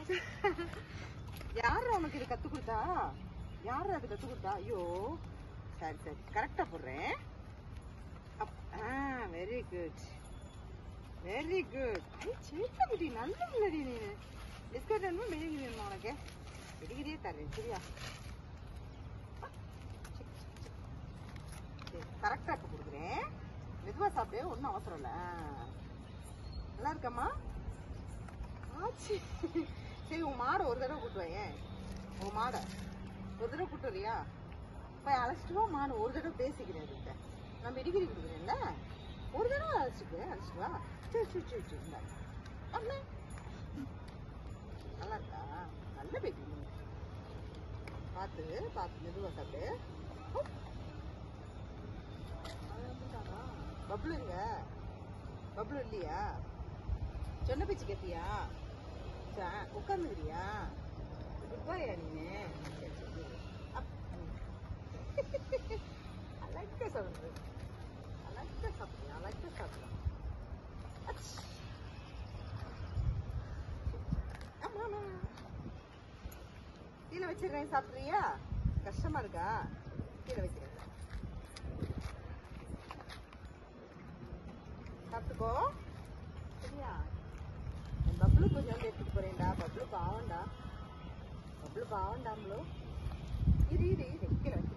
யாரு உனக்கு இது கத்து கொடுத்தா? யாரு அது கத்து கொடுத்தா? ஐயோ சரி சரி கரெக்டா போடுறேன். Very good very good. சேட்டா குட்டி நல்ல முன்னாடி நீ பிஸ்கட் வேணுமா மெழுகு வேணுமா உனக்கு? பெடிகிரியே தரேன் சரியா? கரெக்டா இப்ப கொடுக்குறேன். மெதுவா சாப்பிடு, ஒன்றும் அவசரம் இல்லை. நல்லா இருக்கம்மா? ஆச்சு. சரி உன் மாடை ஒரு தடவை கூட்டுவேன். உன் மாடை ஒரு தடவை கூட்டுறியா? போய் அழைச்சிட்டு வா. மாடு ஒரு தடவை பேசிக்கிறேன். நான் மெடிகிரி கொடுக்குறேன்ல, ஒரு தடவை அழைச்சிட்டு வா. சரி சரி சரி சரி அண்ணா நல்லா இருக்கா? நல்ல பேபி. பார்த்து பார்த்து மெதுவா சாப்பிடு. பப்ளு எங்க? பப்ளு இல்லையா? சொன்ன பேச்சு கேட்டியா? உட்காந்துக்கிறியா? குட் பாயா நீ? அழகா சாப்பிடுறது, அழகா சாப்பிடுறேன், அழகா சாப்பிடுறேன். ஆமா கீழே வச்சிடுறேன். சாப்பிட்றியா? கஷ்டமா இருக்கா? கீழே வச்சிடுறேன். சாப்பிட்டுக்கோ சரியா? என் பப்ளு கொஞ்சம் எடுத்துட்டு போறேன்டா. பப்ளு பாவண்டா, பப்ளு பாவண்டாம்ளோ. இரு இரு இரு கீழே வைக்கிறேன்.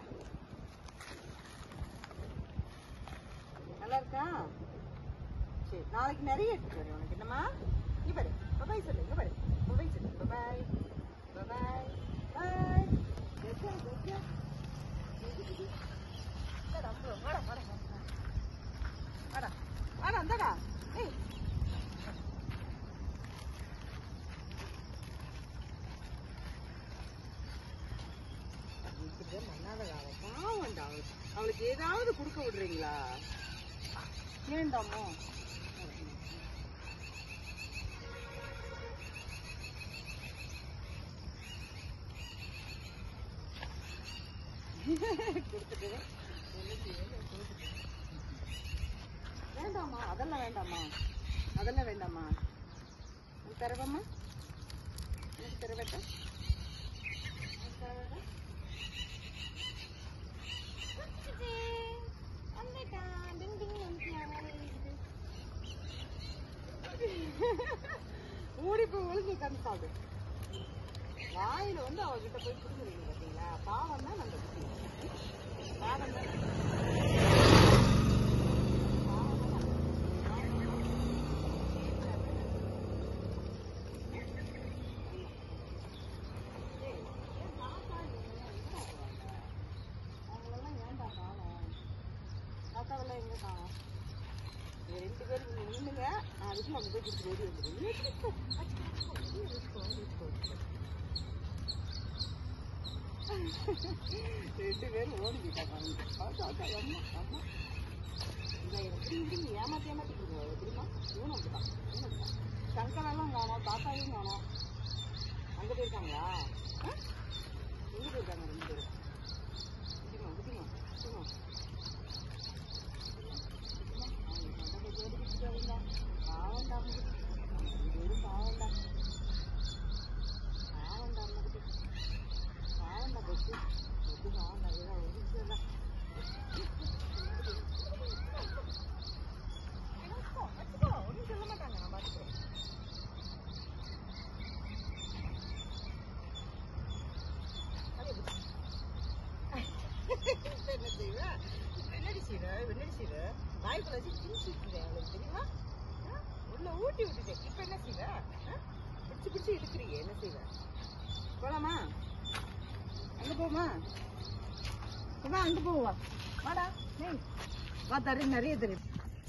நல்லா இருக்கா? சரி நாளைக்கு நிறைய எடுத்துட்டு வரேன் உனக்கு. என்னம்மா இங்க பாரு, பபாய் சொல்லு. இங்க பாரு, பபாய் சொல்லு. பபாய் பபாய் பாய். அந்தாடா. ஏய் பாவண்டா, அவளுக்கு ஏதாவது கொடுக்க விடுறீங்களா? வேண்டாமோ? வேண்டாமா? அதெல்லாம் வேண்டாமா? அதெல்லாம் வேண்டாமா? தரவாமா? எனக்கு தர வேண்டாம். மூடி போய் ஒழுங்கு உட்காந்து சாப்பிடு. வாயில வந்து அவகிட்ட போய் கொடுக்குறீங்க பார்த்தீங்களா? பாவம் தான் நம்ம பாவம் தான். அவங்களெல்லாம் ஏன்டா காணும்? தாத்தாவெல்லாம் எங்க காணும்? ரெண்டு பேரும் நின்னுங்க. நான் அதுக்கு நம்ம போய் கொடுத்து ஓடி வந்துடுறேன். ரெண்டு பேரும் ஓடிக்கிட்டாங்க. அம்மா அம்மா இதை எப்படி ஏமாத்தி ஏமாத்தி கொடுங்க எப்படிமா? இவனும் அப்படிதான், இவனும் அப்படிதான். சங்கரெல்லாம் காணும், தாத்தாவையும் காணும். அங்கே போயிருக்காங்களா? எங்கே போயிருக்காங்க ரெண்டு பேரும்? குட்டிமா குட்டிமா குட்டிமா பாவண்டா வெறும் பாவண்டா பாவண்டா பாவண்டா பஸ்ஸு பஸ்ஸு பாவண்டா. ஏதாவது ஒரு விஷயம் தான் வச்சுக்கோ, ஒன்றும் சொல்ல மாட்டாங்க. நான் பார்த்துக்கிறேன். என்ன செய்வ? என்னடி செய்வ? என்னடி செய்வ? வாய்க்குள்ள வச்சு திணிச்சுட்டுறேன் அவளுக்கு தெரியுமா? உள்ள ஊட்டி விட்டுட்டேன். இப்ப என்ன செய்வ? பிடிச்சு பிடிச்சு இழுக்கிறீங்க. என்ன செய்வ? போலாமா? அங்க போமா? அங்க போவா? வாடா வா. தரேன், நிறைய தரேன்.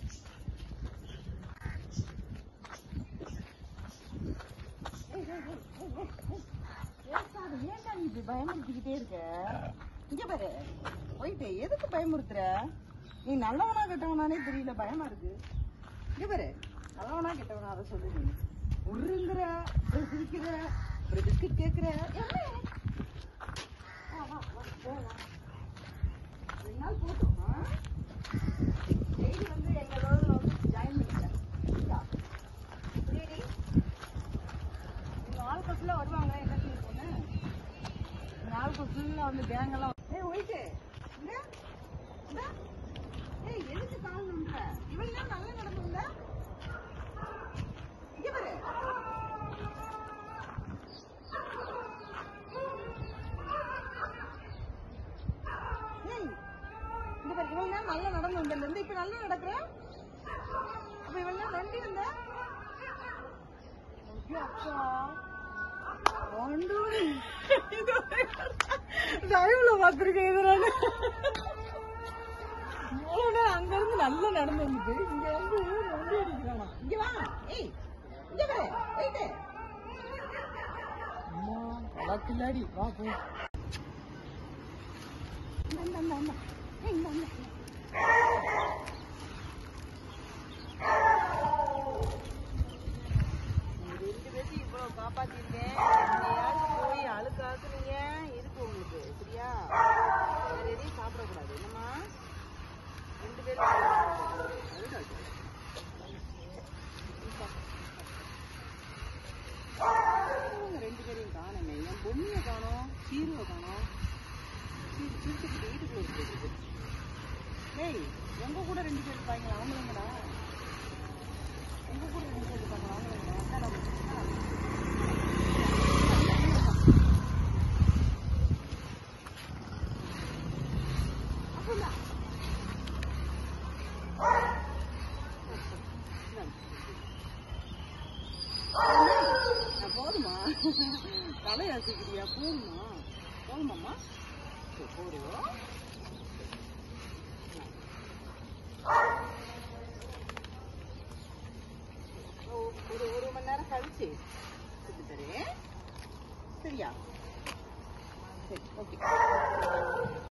ஏன்டா நீ இப்படி பயமுறுத்திக்கிட்டே இருக்க? இங்க பாரு, போயிட்டு எதுக்கு பயமுறுத்துற? நீ நல்லவனா கெட்டவனானே தெரியல, பயமா இருக்கு. இங்க பாரு, நல்லவனா கெட்டவனா அதை சொல்லு. நீ உருங்குற, சிரிக்கிற, ஒரு பிஸ்கட் கேட்குற. ரெண்டு நாள் போட்டோம். டெய்லி வந்து எங்களோட வந்து ஜாயின் பண்ணிக்கிறேன். புரியுது? நீங்க ஆளுக்கு ஃபுல்லா வருவாங்க என்ன பொண்ணு ஆளுக்கு ஃபுல்லா வந்து கேங் எல்லாம் ஒயிட்டு ஏய் எதுக்கு கால் நுண்ற இவன் தான் நல்லா நடந்துங்க இங்க பாரு ஏய் இங்க பாரு இவன் தான் நல்லா நடந்து வந்தல இருந்து இப்ப நல்லா நடக்குற அப்ப இவன் தான் நண்டி வந்த அப்பா லைவ்ல பாத்துருக்கேன் இதனால அங்க இருந்து நல்லா நடந்து வந்துட்டு இங்க வந்து நொண்டி அடிக்கிறானா இங்க வா ஏய் இங்க வர வெயிட் அம்மா வளக்கில்லாடி வா போ இந்த ஏய் இந்த காப்பாத்திருக்கேன் போய் அழுக்காக்குனீங்க இருக்கு உங்களுக்கு சரியா வேற எதையும் சாப்பிடக்கூடாது என்னம்மா 2 பேரும் ரெண்டு பேரையும் காணுமே என் பொம்மையை காணோம் சீருவை காணோம் சிரிச்சுக்கிட்டு வீட்டுக்குள்ள இருக்கு ஏய் உங்க கூட 2 பேர் இருப்பாங்களா அவங்களுங்கடா உங்க கூட 2 பேர் இருப்பாங்க அவங்களுங்கடா போதுமா தலையாசிக்கிறியா போதுமாம்மா போதும் ஒரு மணி நேரம் கழிச்சு தரேன் சரியா சரி ஓகே